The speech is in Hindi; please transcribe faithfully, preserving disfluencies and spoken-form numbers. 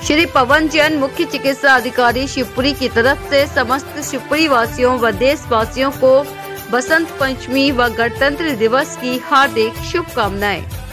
श्री पवन जैन, मुख्य चिकित्सा अधिकारी शिवपुरी की तरफ से समस्त शिवपुरी वासियों व देशवासियों को बसंत पंचमी व गणतंत्र दिवस की हार्दिक शुभकामनाएं।